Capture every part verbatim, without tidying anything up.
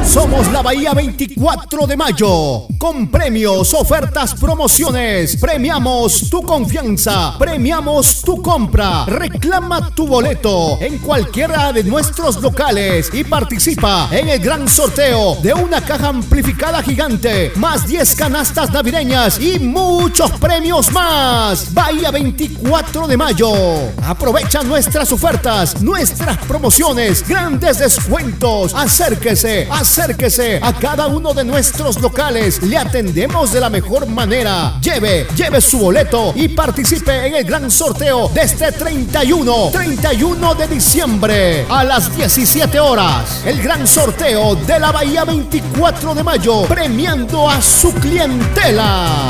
Somos la Bahía veinticuatro de mayo, con premios, ofertas, promociones. Premiamos tu confianza, premiamos tu compra. Reclama tu boleto en cualquiera de nuestros locales y participa en el gran sorteo de una caja amplificada gigante, más diez canastas navideñas y muchos premios más. Bahía veinticuatro de mayo. Aprovecha nuestras ofertas, nuestras promociones, grandes descuentos. Acérquese, acérquese a cada uno de nuestros locales. Le atendemos de la mejor manera. Lleve, lleve su boleto y participe en el gran sorteo de este treinta y uno de diciembre a las diecisiete horas. El gran sorteo de la Bahía veinticuatro de mayo, premiando a su clientela.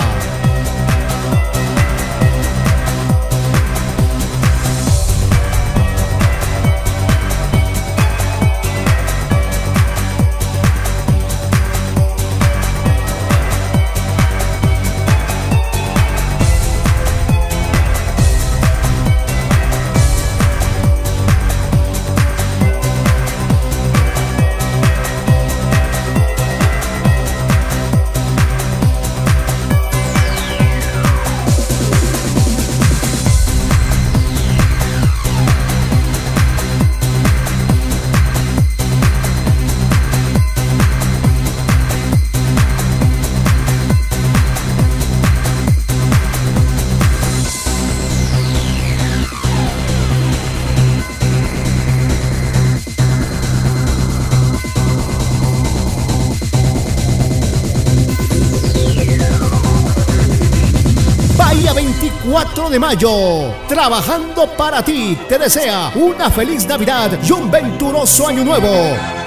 Bahía veinticuatro de mayo, trabajando para ti, te desea una feliz Navidad y un venturoso Año Nuevo.